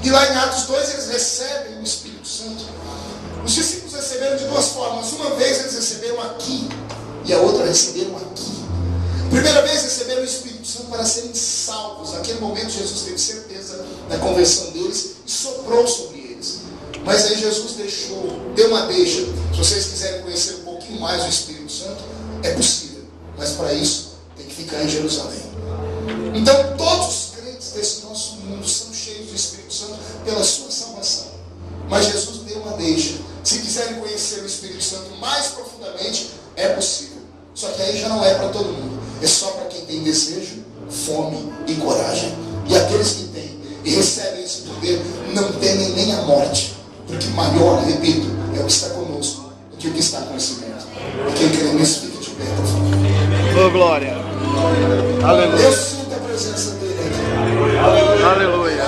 E lá em Atos 2 eles recebem o Espírito Santo. Os discípulos receberam de duas formas. Uma vez eles receberam aqui, e a outra receberam aqui. A primeira vez receberam o Espírito Santo para serem salvos. Naquele momento Jesus teve certeza da conversão deles e soprou sobre eles. Mas aí Jesus deu uma deixa. Se vocês quiserem conhecer um pouquinho mais o Espírito Santo, é possível. Mas para isso tem que ficar em Jerusalém. Então todos os crentes desse nosso mundo são cheios do Espírito Santo pela sua salvação. Mas Jesus deu uma deixa. Se quiserem conhecer o Espírito Santo mais profundamente, é possível. Só que aí já não é para todo mundo. É só para quem tem desejo, fome e coragem. E aqueles que têm e recebem esse poder não temem nem a morte. Porque maior, repito, é o que está conosco do que o que está com esse mundo. E quem crê nisso fica de pé, por favor. Oh, glória. Aleluia. Eu sinto a presença dele aqui. Aleluia.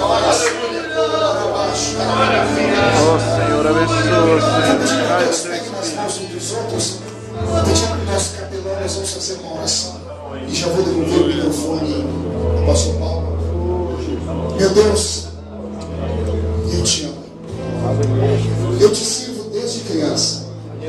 Oh, Senhor, abençoa, Senhor. Pegue nas mãos uns dos outros. Pedindo que nosso capelão, nós vamos fazer uma oração. E já vou devolver o microfone ao pastor Paulo. Meu Deus, eu te amo. Eu te sirvo desde criança.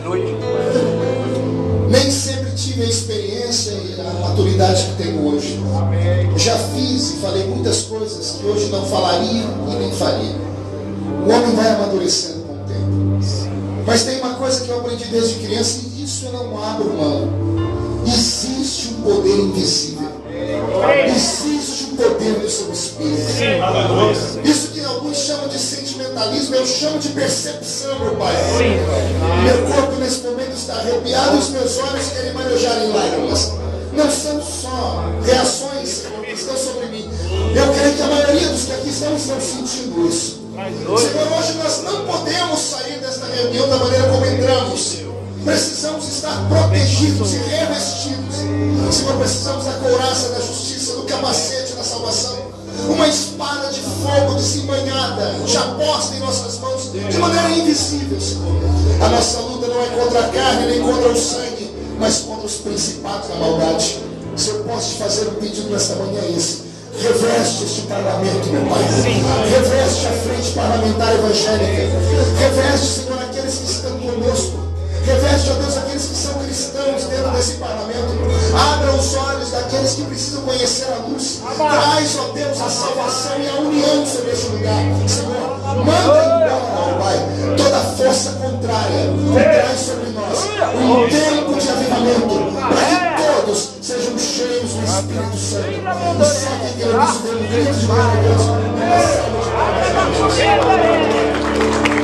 Nem sempre tive a experiência e a maturidade que tenho hoje. Já fiz e falei muitas coisas que hoje não falaria e nem faria. O homem vai amadurecendo com o tempo. Mas tem uma coisa que eu aprendi desde criança e disso eu não abro mão. Existe um poder invisível. Existe um poder no seu espírito. Isso que alguns chamam de sentimentalismo, eu chamo de percepção, meu Pai. Meu corpo nesse momento está arrepiado e os meus olhos querem marejar em lágrimas. Não são só reações que estão sobre mim. Eu creio que a maioria dos que aqui estão sentindo isso. Senhor, hoje nós não podemos sair desta reunião da maneira como entramos. Precisamos estar protegidos e revestidos. Senhor, precisamos da couraça da justiça, do capacete da salvação. Uma espada de fogo desembanhada, já posta em nossas mãos, de maneira invisível, Senhor. A nossa luta não é contra a carne, nem contra o sangue, mas contra os principados da maldade. Se eu posso te fazer um pedido nesta manhã, é esse. Reveste este parlamento, meu Pai. Reveste a frente parlamentar evangélica. Reveste, Senhor, aqueles que estão conosco. Reveste, ó Deus, aqueles que são cristãos dentro desse parlamento. Abra os olhos daqueles que precisam conhecer a luz. Traz, ó Deus, a salvação e a união sobre este lugar. Senhor, manda embora, ó Pai, toda força contrária. Traz sobre nós um tempo de avivamento, para que todos sejam cheios do Espírito Santo. E só quem quer isso dê um grito de glória a Deus.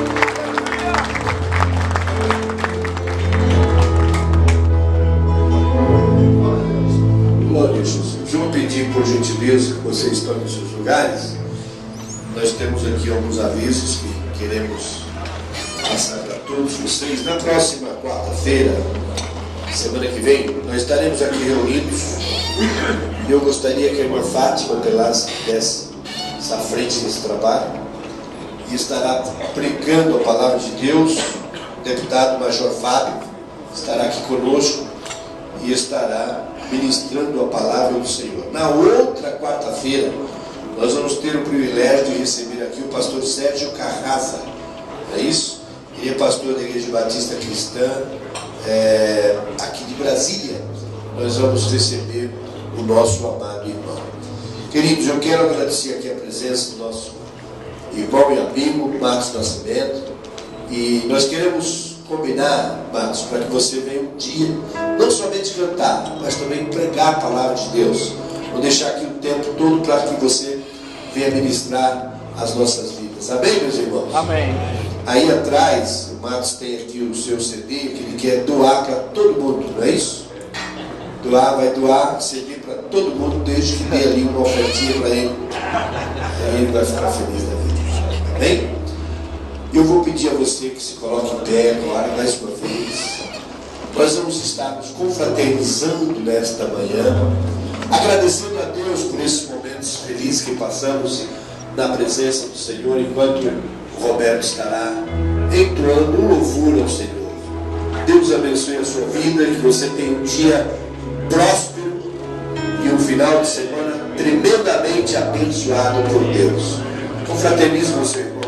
Glória a Jesus. Eu vou pedir por gentileza que vocês tomem seus lugares. Nós temos aqui alguns avisos que queremos passar para todos vocês. Na próxima quarta-feira, semana que vem, nós estaremos aqui reunidos. E eu gostaria que a irmã Fátima Pelas desse à frente desse trabalho e estará pregando a palavra de Deus. O deputado Major Fábio estará aqui conosco e estará ministrando a palavra do Senhor. Na outra quarta-feira, nós vamos ter o privilégio de receber aqui o pastor Sérgio Carraza. É isso? Ele é pastor da Igreja Batista Cristã, aqui de Brasília. Nós vamos receber o nosso amado irmão. Queridos, eu quero agradecer aqui a presença do nosso irmão e amigo Marcos Nascimento. E nós queremos combinar, Marcos, para que você venha um dia, não somente cantar, mas também pregar a palavra de Deus. Vou deixar aqui o tempo todo para que você venha ministrar as nossas vidas. Amém, meus irmãos? Amém. Aí atrás, o Marcos tem aqui o seu CD, que ele quer doar para todo mundo, não é isso? Vai doar CD para todo mundo, desde que dê ali uma ofertinha para ele. Aí ele vai ficar feliz da vida. Amém? Eu vou pedir a você que se coloque em pé agora, mais uma vez. Nós vamos estar nos confraternizando nesta manhã, agradecendo a Deus por esses momentos felizes que passamos na presença do Senhor, enquanto o Roberto estará entoando um louvor ao Senhor. Deus abençoe a sua vida, que você tenha um dia próspero e um final de semana tremendamente abençoado por Deus. Confraternize você, irmão.